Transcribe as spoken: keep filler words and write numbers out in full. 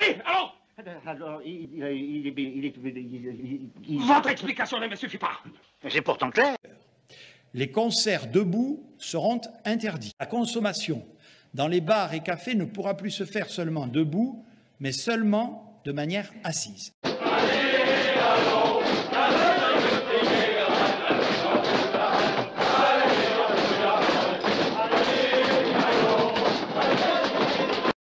Eh, alors Alors, il, il, il, il, il, il, il... Votre explication ne me suffit pas. C'est pourtant clair. Les concerts debout seront interdits. La consommation dans les bars et cafés ne pourra plus se faire seulement debout, mais seulement de manière assise.